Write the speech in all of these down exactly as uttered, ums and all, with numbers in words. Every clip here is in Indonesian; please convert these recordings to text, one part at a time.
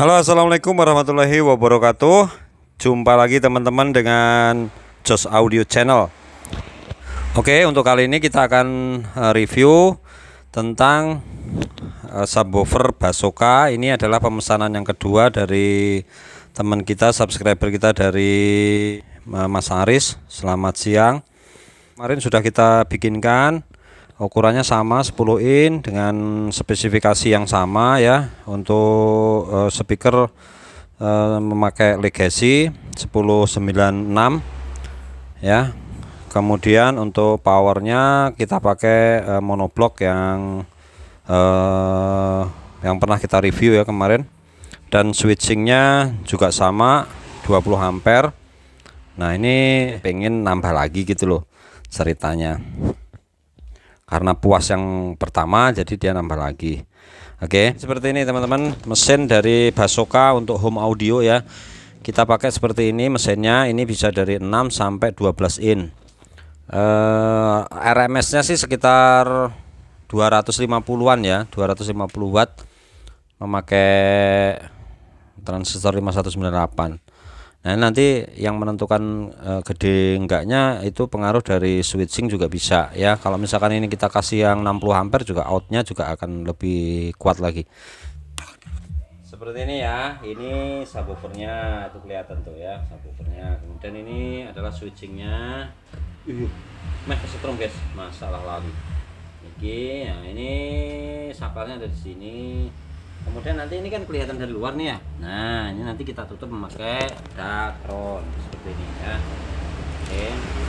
Halo, assalamualaikum warahmatullahi wabarakatuh. Jumpa lagi teman-teman dengan Jos Audio Channel. Oke, untuk kali ini kita akan review tentang subwoofer Basoka. Ini adalah pemesanan yang kedua dari teman kita, subscriber kita dari Mas Aris. Selamat siang. Kemarin sudah kita bikinkan, ukurannya sama sepuluh in dengan spesifikasi yang sama ya. Untuk uh, speaker uh, memakai Legacy sepuluh sembilan enam ya. Kemudian untuk powernya kita pakai uh, monoblock yang uh, yang pernah kita review ya kemarin, dan switchingnya juga sama dua puluh ampere. Nah, ini pengen nambah lagi gitu loh ceritanya, karena puas yang pertama jadi dia nambah lagi. Oke, seperti ini teman-teman, mesin dari Basoka untuk home audio ya. Kita pakai seperti ini mesinnya. Ini bisa dari enam sampai dua belas in. eh, R M S nya sih sekitar dua ratus lima puluhan ya, dua ratus lima puluh watt, memakai transistor lima satu sembilan delapan. Nah, nanti yang menentukan e, gede enggaknya itu pengaruh dari switching juga bisa ya. Kalau misalkan ini kita kasih yang enam puluh ampere juga outnya juga akan lebih kuat lagi. Seperti ini ya, ini subwoofernya itu kelihatan tuh ya, subwoofernya. Kemudian ini adalah switchingnya. Uh, meh kesetrum guys, masalah lagi. Oke, nah ini saparnya ada di sini. Kemudian nanti ini kan kelihatan dari luar nih ya. Nah, ini nanti kita tutup memakai dakron seperti ini ya. Oke,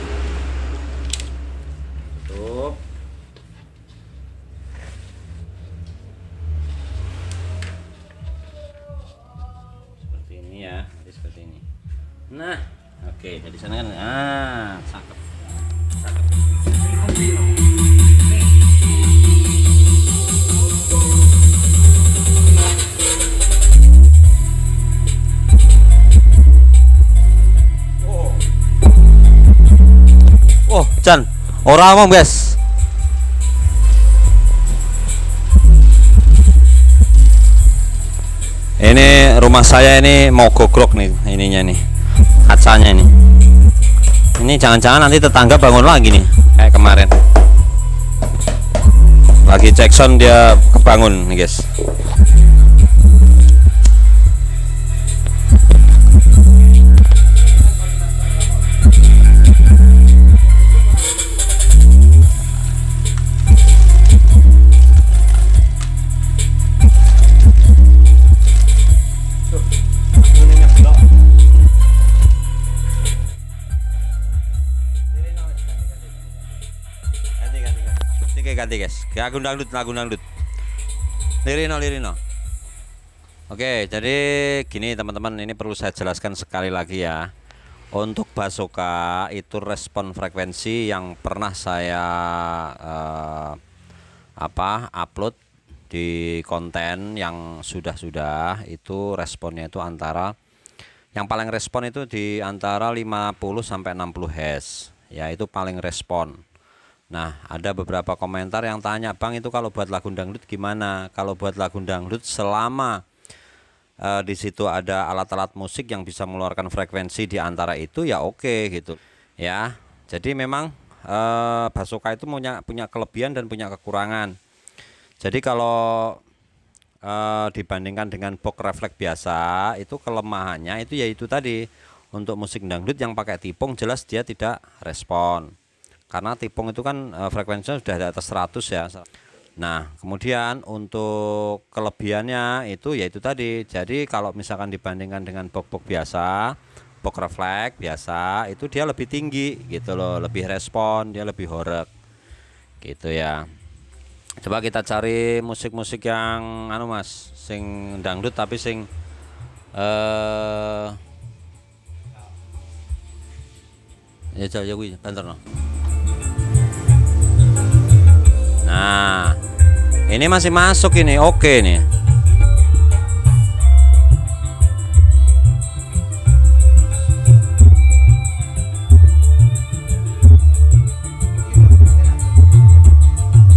tutup. Seperti ini ya, nanti seperti ini. Nah, oke, dari sana kan, ah, cakep, cakep. Oh, Chan, orang mau guys. Ini rumah saya ini mau gogrok nih ininya nih, kacanya ini. Ini jangan-jangan nanti tetangga bangun lagi nih, kayak kemarin. Lagi cek sound dia kebangun nih guys. Ganti guys, lagu dangdut, lagu dangdut. Lirino, lirino. Oke, jadi gini teman-teman, ini perlu saya jelaskan sekali lagi ya. Untuk Basoka itu respon frekuensi yang pernah saya eh, apa upload di konten yang sudah-sudah, itu responnya itu antara, yang paling respon itu di antara lima puluh sampai enam puluh hertz ya, itu paling respon. Nah, ada beberapa komentar yang tanya, Bang, itu kalau buat lagu dangdut gimana? Kalau buat lagu dangdut selama e, di situ ada alat-alat musik yang bisa mengeluarkan frekuensi di antara itu ya oke gitu ya. Jadi memang e, Basoka itu punya punya kelebihan dan punya kekurangan. Jadi kalau e, dibandingkan dengan box refleks biasa, itu kelemahannya itu yaitu tadi, untuk musik dangdut yang pakai tipung jelas dia tidak respon. Karena tipung itu kan e, frekuensinya sudah di atas seratus ya. Nah, kemudian untuk kelebihannya itu yaitu tadi. Jadi kalau misalkan dibandingkan dengan box-box biasa, box refleks biasa, itu dia lebih tinggi gitu loh, lebih respon, dia lebih horeg gitu ya. Coba kita cari musik-musik yang anu Mas, sing dangdut tapi sing eh ya jauh jauh bentar no. Nah, ini masih masuk ini, oke nih.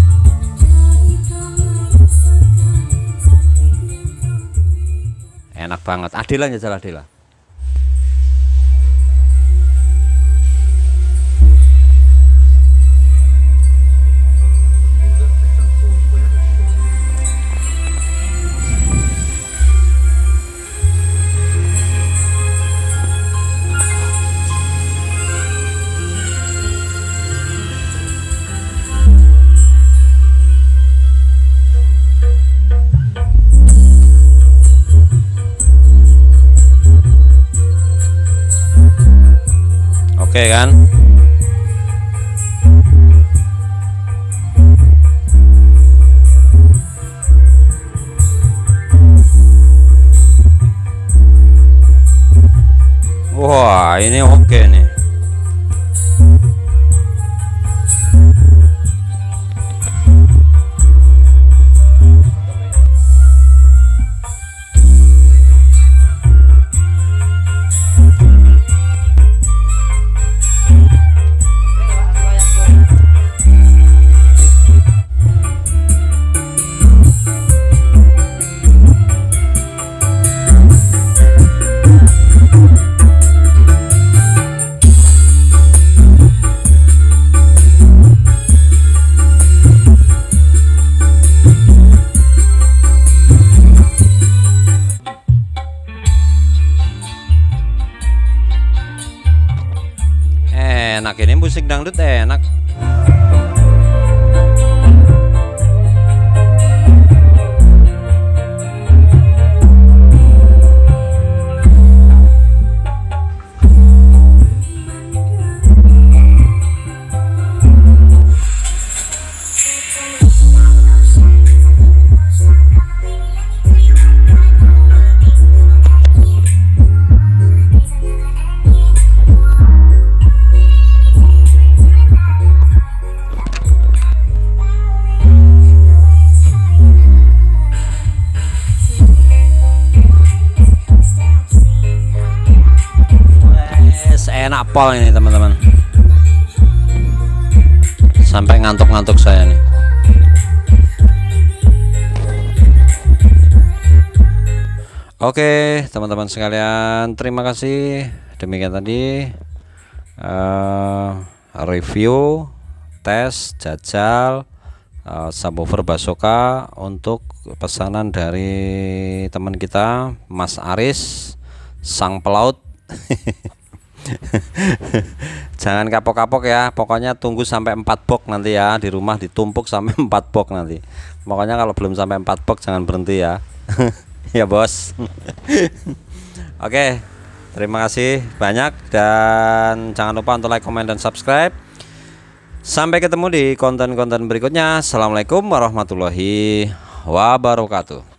enak banget. Adela jajal Adela. Oke kan? Wah, ini oke nih. Enak ini musik dangdut enak. Enak pol ini teman-teman, sampai ngantuk-ngantuk saya nih. Oke teman-teman sekalian, terima kasih. Demikian tadi uh, review, tes, jajal uh, subwoofer Basoka untuk pesanan dari teman kita Mas Aris sang pelaut. Jangan kapok-kapok ya, pokoknya tunggu sampai empat box nanti ya, di rumah ditumpuk sampai empat box nanti. Pokoknya kalau belum sampai empat box jangan berhenti ya. Ya bos. Oke, terima kasih banyak dan jangan lupa untuk like, comment, dan subscribe. Sampai ketemu di konten-konten berikutnya. Assalamualaikum warahmatullahi wabarakatuh.